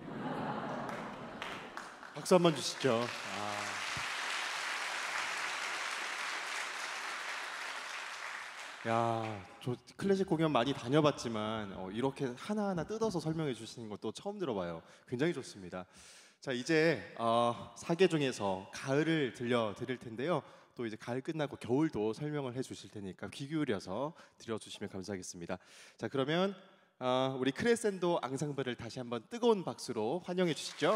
박수 한번 주시죠. 야, 저 클래식 공연 많이 다녀봤지만 이렇게 하나하나 뜯어서 설명해 주시는 것도 처음 들어봐요. 굉장히 좋습니다. 자, 이제 사계 중에서 가을을 들려드릴 텐데요. 또 이제 가을 끝나고 겨울도 설명을 해주실 테니까 귀 기울여서 들려주시면 감사하겠습니다. 자, 그러면 우리 크레센도 앙상블을 다시 한번 뜨거운 박수로 환영해 주시죠.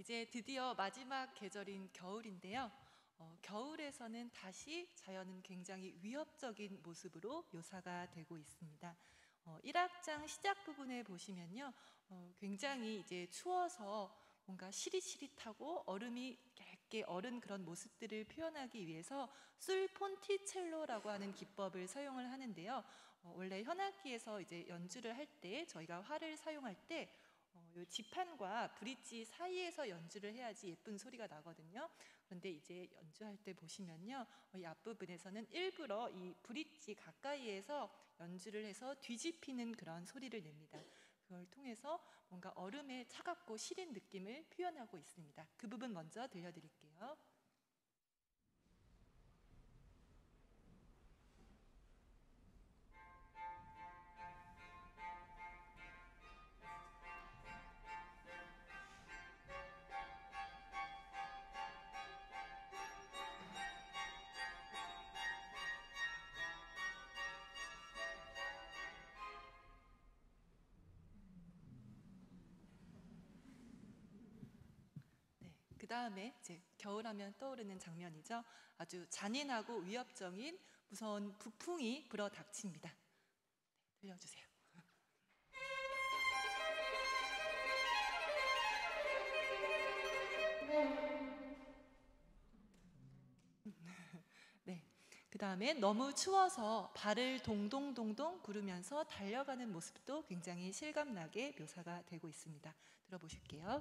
이제 드디어 마지막 계절인 겨울인데요. 겨울에서는 다시 자연은 굉장히 위협적인 모습으로 묘사가 되고 있습니다. 1악장 시작 부분에 보시면요, 굉장히 이제 추워서 뭔가 시릿시릿하고 얼음이 얇게 얼은 그런 모습들을 표현하기 위해서 술 폰티첼로라고 하는 기법을 사용을 하는데요. 원래 현악기에서 이제 연주를 할 때 저희가 활을 사용할 때 요 지판과 브릿지 사이에서 연주를 해야지 예쁜 소리가 나거든요. 그런데 이제 연주할 때 보시면요, 이 앞부분에서는 일부러 이 브릿지 가까이에서 연주를 해서 뒤집히는 그런 소리를 냅니다. 그걸 통해서 뭔가 얼음의 차갑고 시린 느낌을 표현하고 있습니다. 그 부분 먼저 들려드릴게요. 그 다음에 이제 겨울하면 떠오르는 장면이죠. 아주 잔인하고 위협적인 무서운 북풍이 불어닥칩니다. 들려주세요. 네. 그 다음에 너무 추워서 발을 동동동동 구르면서 달려가는 모습도 굉장히 실감나게 묘사가 되고 있습니다. 들어보실게요.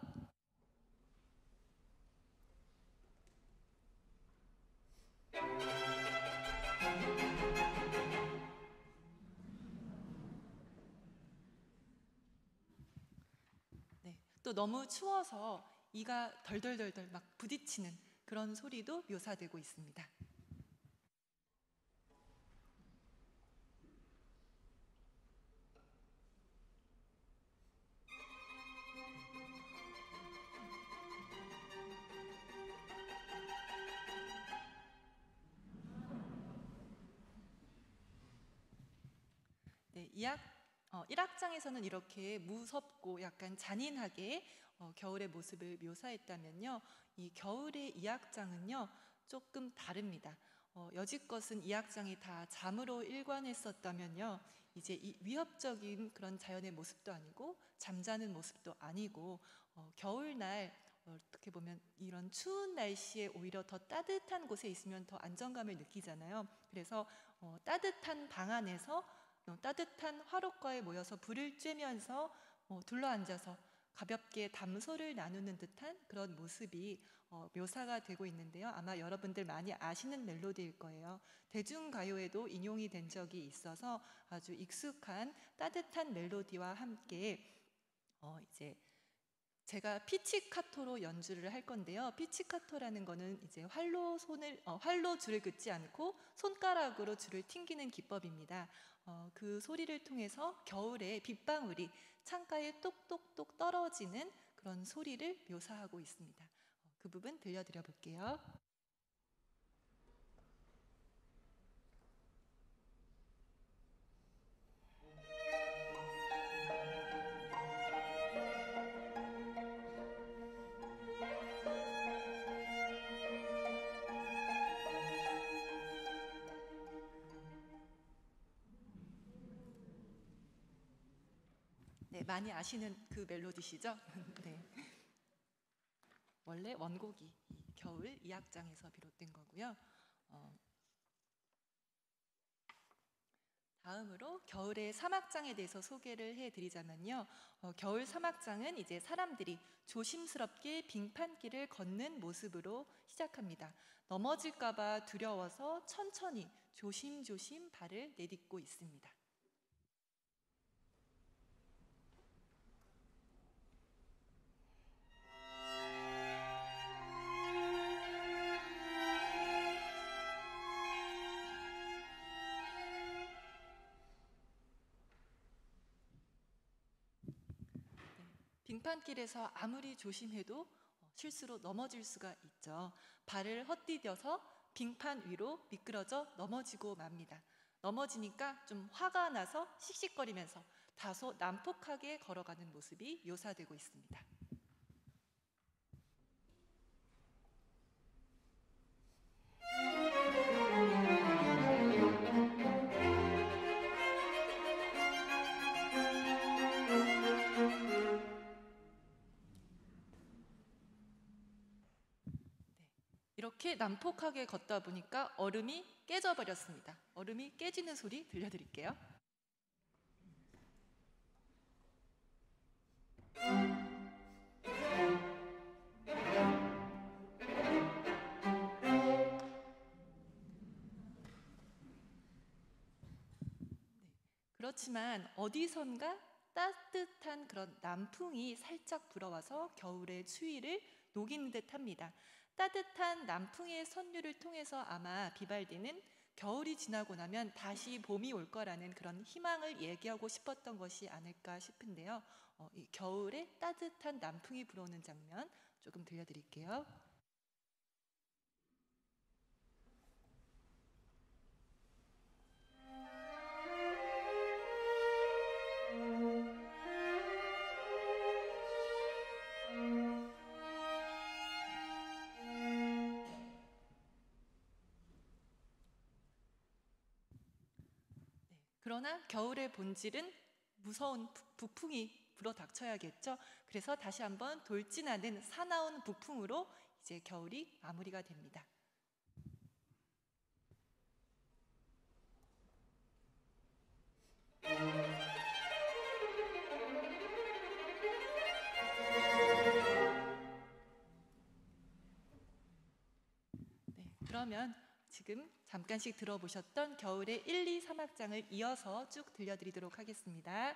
네, 또 너무 추워서 이가 덜덜덜덜 막 부딪히는 그런 소리도 묘사되고 있습니다. 네, 1악장에서는 이렇게 무섭고 약간 잔인하게 겨울의 모습을 묘사했다면요, 이 겨울의 2악장은요 조금 다릅니다. 여지껏은 2악장이 다 잠으로 일관했었다면요, 이제 이 위협적인 그런 자연의 모습도 아니고 잠자는 모습도 아니고 겨울날 어떻게 보면 이런 추운 날씨에 오히려 더 따뜻한 곳에 있으면 더 안정감을 느끼잖아요. 그래서 따뜻한 방 안에서 따뜻한 화롯가에 모여서 불을 쬐면서 둘러앉아서 가볍게 담소를 나누는 듯한 그런 모습이 묘사가 되고 있는데요. 아마 여러분들 많이 아시는 멜로디일 거예요. 대중가요에도 인용이 된 적이 있어서 아주 익숙한 따뜻한 멜로디와 함께 이제 제가 피치카토로 연주를 할 건데요. 피치카토라는 거는 이제 활로 줄을 긋지 않고 손가락으로 줄을 튕기는 기법입니다. 그 소리를 통해서 겨울에 빗방울이 창가에 똑똑똑 떨어지는 그런 소리를 묘사하고 있습니다. 그 부분 들려드려 볼게요. 네, 많이 아시는 그 멜로디시죠? 네. 원래 원곡이 이 겨울 2악장에서 비롯된 거고요. 다음으로 겨울의 3악장에 대해서 소개를 해드리자면요. 겨울 3악장은 이제 사람들이 조심스럽게 빙판길을 걷는 모습으로 시작합니다. 넘어질까봐 두려워서 천천히 조심조심 발을 내딛고 있습니다. 빙판길에서 아무리 조심해도 실수로 넘어질 수가 있죠. 발을 헛디뎌서 빙판 위로 미끄러져 넘어지고 맙니다. 넘어지니까 좀 화가 나서 씩씩거리면서 다소 난폭하게 걸어가는 모습이 묘사되고 있습니다. 이렇게 난폭하게 걷다 보니까 얼음이 깨져버렸습니다. 얼음이 깨지는 소리 들려드릴게요. 그렇지만 어디선가 따뜻한 그런 남풍이 살짝 불어와서 겨울의 추위를 녹이는 듯합니다. 따뜻한 남풍의 선율을 통해서 아마 비발디는 겨울이 지나고 나면 다시 봄이 올 거라는 그런 희망을 얘기하고 싶었던 것이 아닐까 싶은데요. 이 겨울에 따뜻한 남풍이 불어오는 장면 조금 들려드릴게요. 그러나 겨울의 본질은 무서운 북풍이 불어닥쳐야겠죠. 그래서 다시 한번 돌진하는 사나운 북풍으로 이제 겨울이 마무리가 됩니다. 네, 그러면 지금 잠깐씩 들어보셨던 겨울의 1, 2, 3악장을 이어서 쭉 들려드리도록 하겠습니다.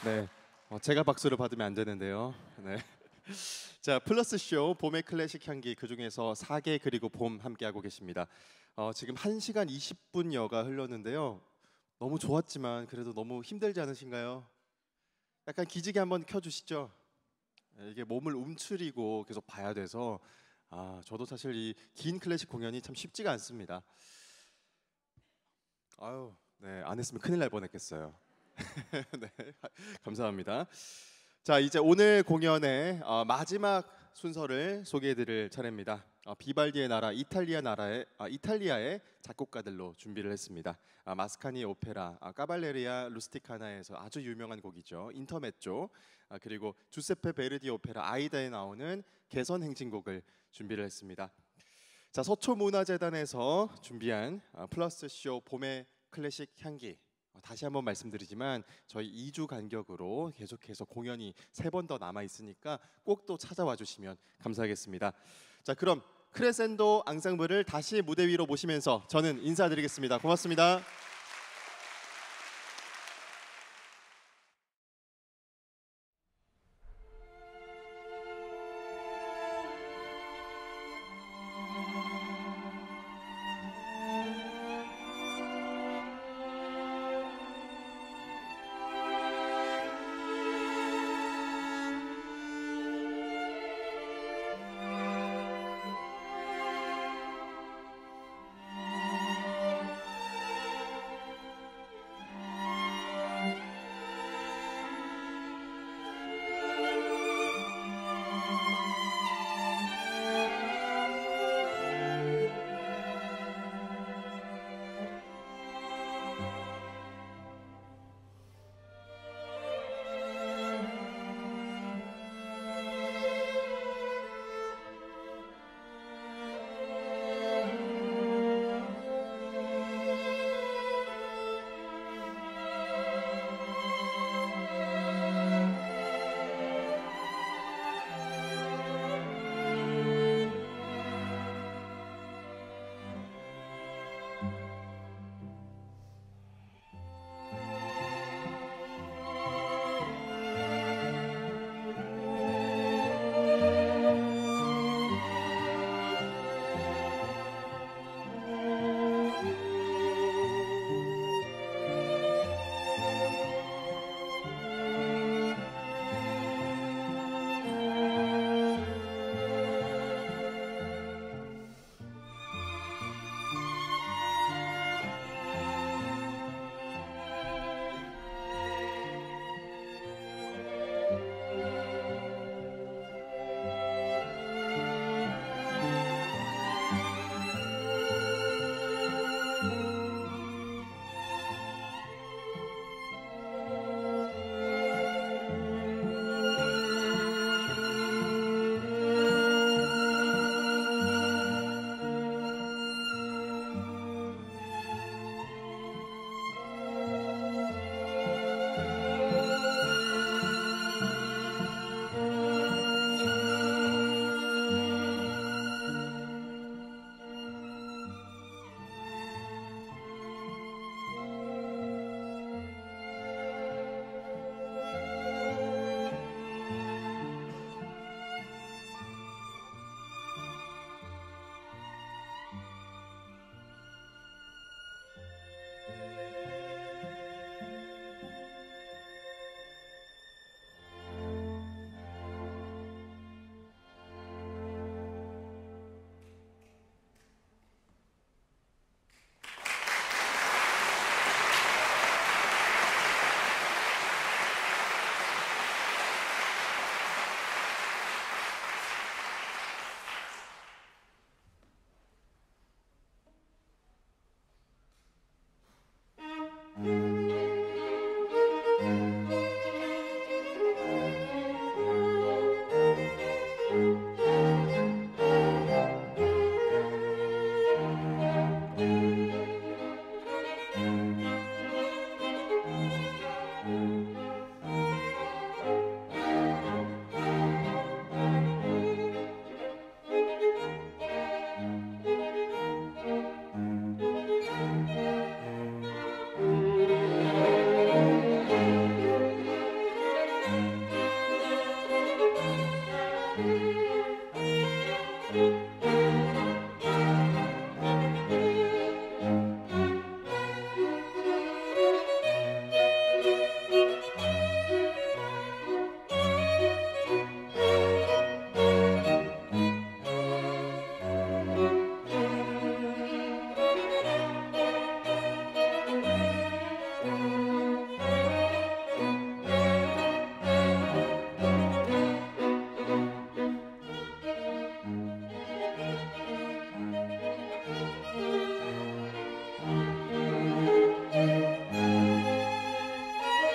네, 제가 박수를 받으면 안 되는데요. 네. 자, 플러스 쇼 봄의 클래식 향기 그 중에서 4개 그리고 봄 함께하고 계십니다. 지금 1시간 20분여가 흘렀는데요. 너무 좋았지만 그래도 너무 힘들지 않으신가요? 약간 기지개 한번 켜주시죠. 이게 몸을 움츠리고 계속 봐야 돼서 저도 사실 이 긴 클래식 공연이 참 쉽지가 않습니다. 아유, 네, 안 했으면 큰일 날 뻔했겠어요. 네, 감사합니다. 자, 이제 오늘 공연의 마지막 순서를 소개해드릴 차례입니다. 비발디의 나라 이탈리아의 작곡가들로 준비를 했습니다. 마스카니 오페라, 까발레리아 루스티카나에서 아주 유명한 곡이죠. 인터메조. 그리고 주세페 베르디 오페라 아이다에 나오는 개선 행진곡을 준비를 했습니다. 자, 서초문화재단에서 준비한 플러스 쇼 봄의 클래식 향기. 다시 한번 말씀드리지만 저희 2주 간격으로 계속해서 공연이 3번 더 남아 있으니까 꼭 또 찾아와 주시면 감사하겠습니다. 자, 그럼 크레센도 앙상블을 다시 무대 위로 모시면서 저는 인사드리겠습니다. 고맙습니다.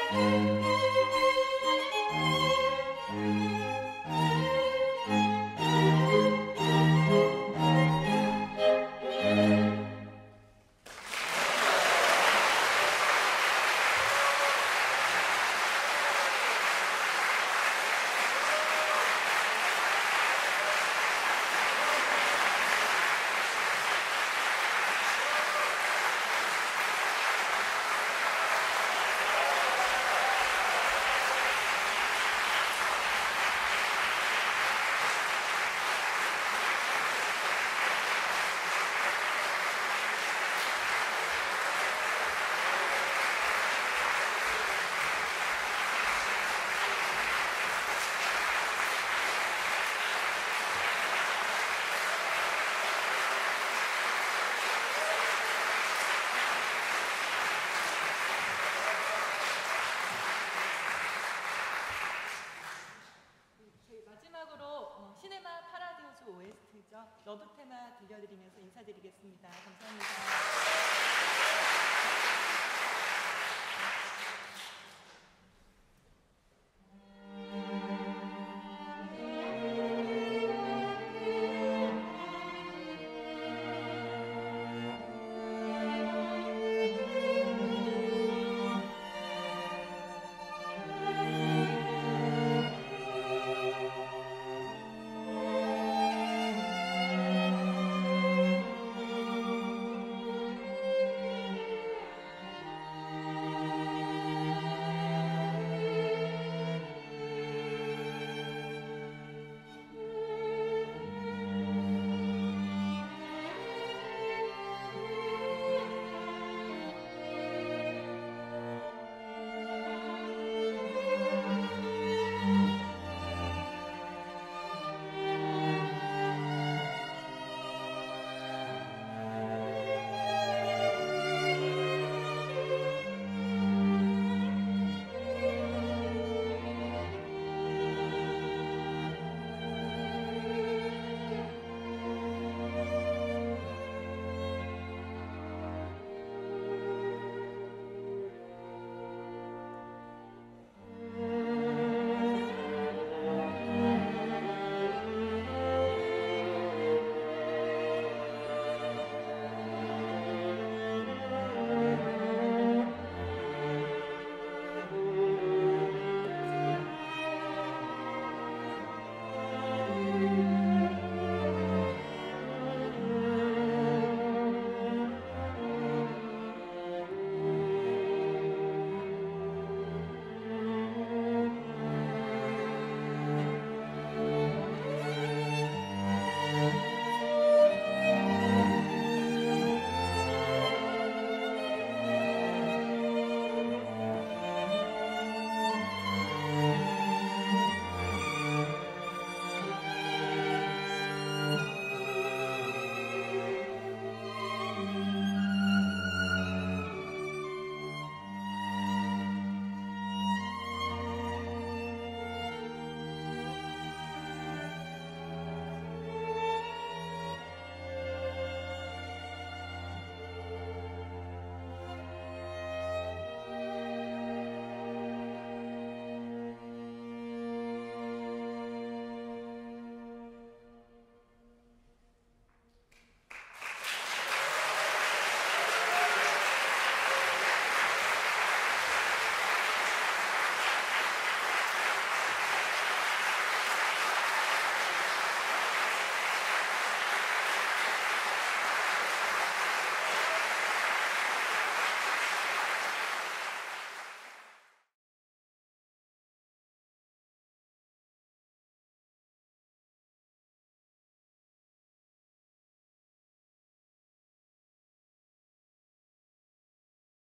마지막으로 시네마 파라디오즈 OST죠. 러브 테마 들려드리면서 인사드리겠습니다. 감사합니다.